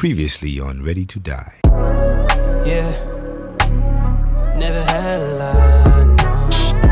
Previously on Ready to Die. Yeah, never had a lot, no.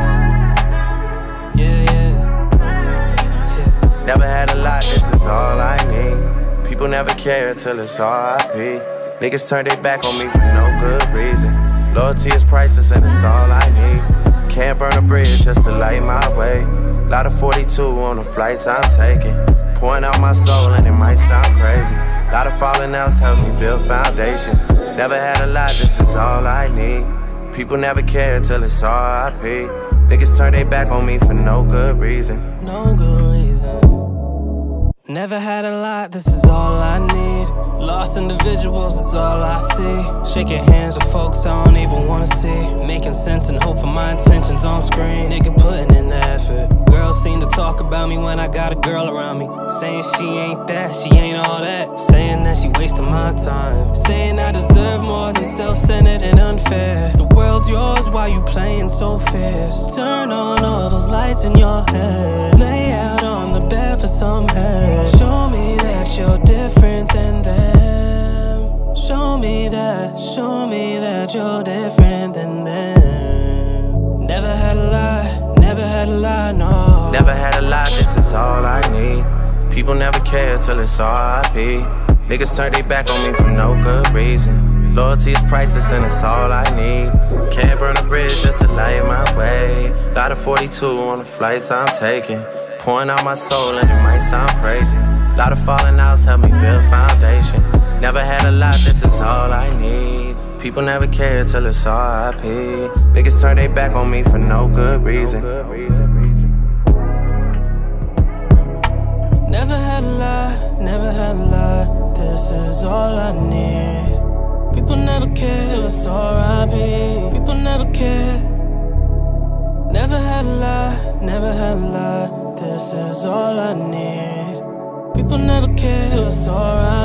Yeah. Never had a lot, this is all I need. People never care till it's R.I.P. Niggas turn their back on me for no good reason. Loyalty is priceless and it's all I need. Can't burn a bridge just to light my way. Lot of 42 on the flights I'm taking. Pouring out my soul and it might sound crazy. Lot of falling outs help me build foundation. Never had a lot, this is all I need. People never care till it's R.I.P. Niggas turn their back on me for no good reason. No good reason. Never had a lot, this is all I need. Lost individuals is all I see. Shaking hands with folks I don't even wanna see. Making sense and hope for my intentions on screen. Nigga putting in the effort. Girls seem to talk about me when I got a girl around me. Saying she ain't that, she ain't all that. Saying that she wasting my time. Saying I deserve more than self-centered and unfair. The world's yours while you playing so fierce. Turn on all those lights in your head. Lay out on the bed for some head. Show me that you're different than them. Show me that you're different than them. Never had a lot, no. Never had a lot, this is all I need. People never care till it's R.I.P. Niggas turn their back on me for no good reason. Loyalty is priceless and it's all I need. Can't burn a bridge just to light my way. Lot of 42 on the flights I'm taking. Pouring out my soul and it might sound crazy. Lot of falling outs help me build foundation. Never had a lot, this is all I need. People never care till it's R.I.P. Niggas turn their back on me for no good reason. Never had a lot, this is all I need. People never care till it's R.I.P. People never care. Never had a lot, this is all I need. People never care till it's R.I.P.